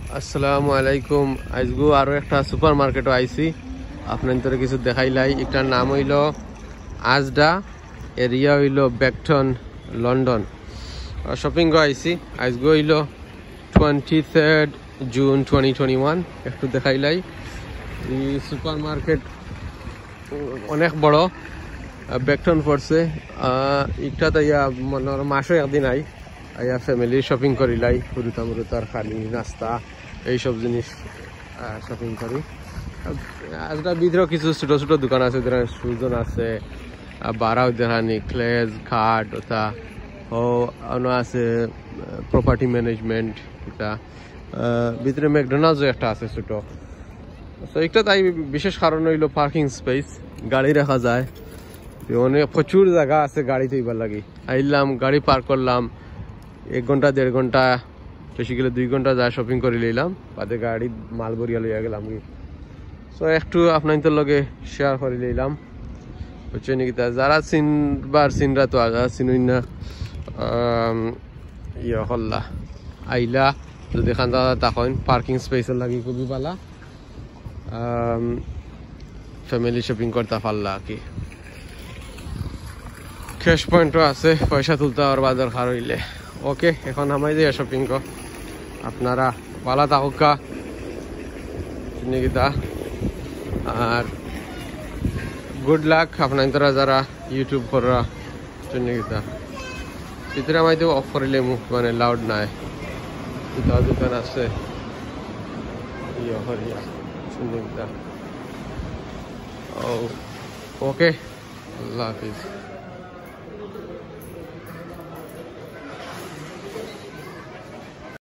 আসসালামু আলাইকুম। আজগু আরো একটা সুপার মার্কেটও আইছি, আপনাদের কিছু দেখাইলাই। একটার নাম হইল আজডা, এরিয়া হইল বেকটন, লন্ডন। শপিং আইছি। আজগু হইল 23rd জুন 2021। একটু দেখাইলাই। এই সুপার মার্কেট অনেক বড়, বেকটন পড়ছে। একটা তাইয়া মনে মাসও একদিন আই আইয়া ফ্যামিলি শপিং করিলাই, ফুরুতা মুরুতার খালি নাস্তা এইসব জিনিস শপিং করি। আজটা ভিতরে কিছু ছোট ছোট দোকান আছে, সুজন আছে, বারাও দেখা নেকলেস ঘাট ওটা ও আছে প্রপার্টি ম্যানেজমেন্ট। এটা ভিতরে ম্যাকডোনাল্ডসও একটা আছে ছোট। তো একটা তাই বিশেষ কারণ হইল পার্কিং স্পেস, গাড়ি রাখা যায়, অনেক প্রচুর জায়গা আছে গাড়ি তৈবার লাগি। আইলাম, গাড়ি পার্ক করলাম, 1 ঘন্টা 1.5 ঘন্টা, বেশি গেলে 2 ঘন্টা যা শপিং করে লইলাম, বাদে গাড়ি মাল ভরিয়া লইয়া গেলাম। তো একটু আপনাদের লগে শেয়ার করে লইলাম, বুঝছে নাকি? যারা চিনবার চিনরা তো আগা চিনুই না, ইয়ে হল্লা আইলা যদি খান্দা তখন পার্কিং স্পেসের লাগি খুবই ভালো, ফ্যামিলি শপিং করতে পারলা কি। ক্যাশ পয়েন্টও আছে, পয়সা তুলতে আর বাজার খার হইলে। ওকে, এখন আমায় দিয়ে শপিং কর, আপনারা ভালো থাকুকা নিকিতা, আর গুড লাক আপনারা যারা ইউটিউব করা নিকিতা। ভিতরে আমায় অফ করিলে মুখ মানে লাউড নাই, দোকান আছে ওকে, আল্লাহ হাফিজ।